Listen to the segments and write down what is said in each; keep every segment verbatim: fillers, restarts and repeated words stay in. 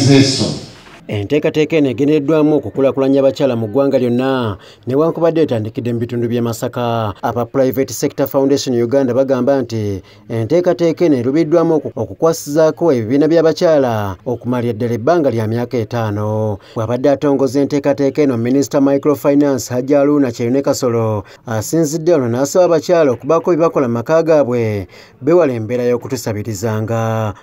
Enteekateeka eno egeneddwamu okukulaakulanya abakyala mu ggwanga lyonna newankubadde etandikidde mu bitundu by'e Masaka. Aba Private Sector Foundation Uganda bagamba nti enteekateeka eno erubiddwamu okukwasizaako ebibiina by'abakyala okumalira ddala ebbanga lya myaka etaano. Bw'abadde atongoza enteekateeka eno Minisita Microfinance Hajji Aluna Kyeyune Kasolo asinzidde ono n'asaba abakyala okubaako bye bakola mu maka gaabwe bewala embeera y'okutusabirizanga.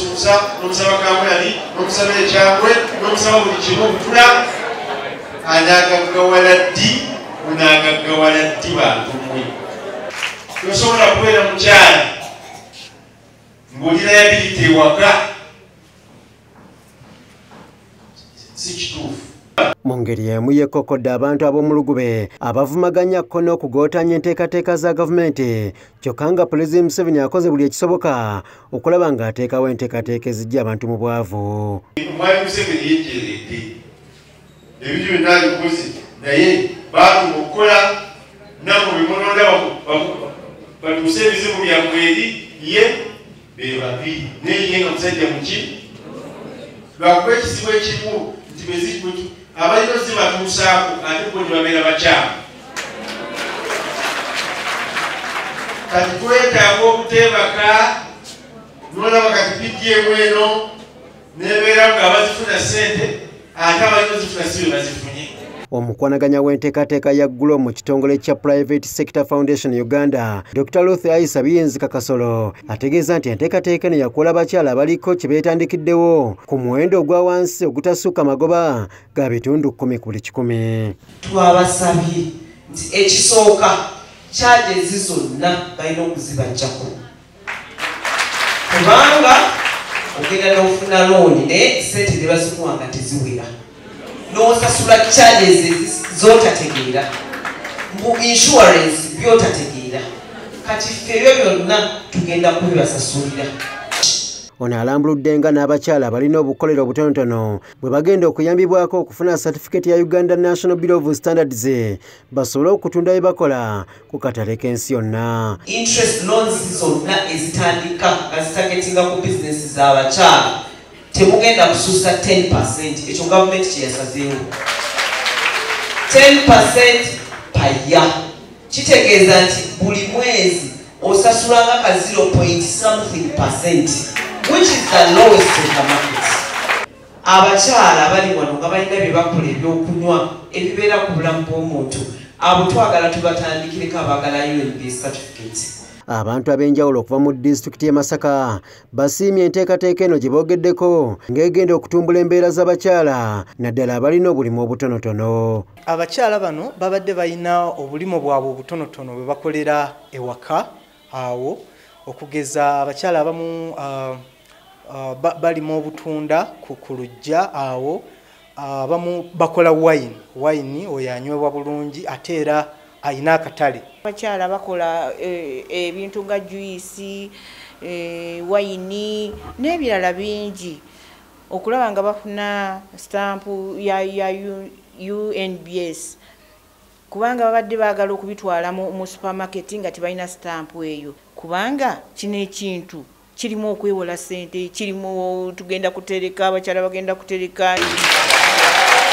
Okusaba buli kimu okutula anagaggawala ddi unagaggawala ddi bantu mmwe. Tosobola kubeera mukyala ng'olina yability ewaka, si kituufu. Mu ngeri y'emu yeekokkodde abantu ab'omulugube abavumaganya ko n'okugootanya enteekateeka za gavumenti, kyokka nga Pulezidenti Museveni akoze buli ekisoboka okulaba ng'ateekawo enteekateeka ezijja abantu mu bwavu. Omwami Museveni yejjeredde ebintu byonna abikoze naye baatuma okukola namwe bimulonda batuuse ebizibu byammwe eri ye be babiri naye ye nga musajja muki lwakuba ekizibu ekirimu nti bezibutu abalina zibatuusaako ate bo ne babeera bakyama. Kati twetaaga okuteebaka nolaba kati pidyemu eno nebeera nga abazifuna ssente ate abalina zifuna si be bazifunye. Omukwanaganya w'enteekateeka ya ggulo mu kitongole kya Private Sector Foundation Uganda, Doctor Ruth Aisa Biyinzika Kasolo ategeeza nti enteekateeka eno yakola abakyala abaliko kye beetandikiddewo ku muwendo ogwa wansi ogutasukka magoba ga bitundu kkumi ku buli kikumi. Twabasabye nti ekisooka kyagezi zonna balina okuzibajjako, kubanga ogenda n'ofuna looni naye ssente ne bazikuwa nga teziwera, n'osasula charges z'otategeera, mu insurance by'otategeera, kati ffe ebyo byonna tugenda kubibasasulira. Ono alambuludde nga n'abakyala balina obukolero obutonotono bwe bagenda okuyambibwako okufuna certificate ya Uganda National Bureau of Standards basobole okutunda bye bakola ku katale k'ensi yonna. Interest loans zonna ezitandika nga zitagetinga ku bizinesi z'abakyala temugenda kususa ten percent, ekyo gavumenti kye yasazeewo. ten percent paya kitegeeza nti buli mwezi osasulanga ka zero point something percent, which is the lowest in the market. Abakyala abali wano nga balina bye bakola ebyokunywa ebibeera ku bulamu bw'omuntu abo twagala tubatandikireko abaagalayo U N B certificate. Abantu ab'enjawulo okuva mu disitulikiti y'e Masaka basiimye enteekateeka eno gye boogeddeko ng'egenda okutumbula embeera z'abakyala naddala abalina obulimu obutonotono. Abakyala bano babadde balina obulimu bwabwe obutonotono bwe bakolera ewaka awo, okugeza abakyala abamu uh, uh, balima obutunda ku lujja awo, abamu uh, bakola wine wine oyo anywebwa bulungi ate era ayina akatale. Abakyala bakola ebintu nga juice, wine n'ebirala bingi okulaba nga bafuna stampu ya, ya U N B S, kubanga babadde baagala okubitwala mu, mu supermarket nga tebalina stampu eyo, kubanga kino ekintu kirimu okwewola ssente, kirimu tugenda kutereka, abakyala bagenda kutereka.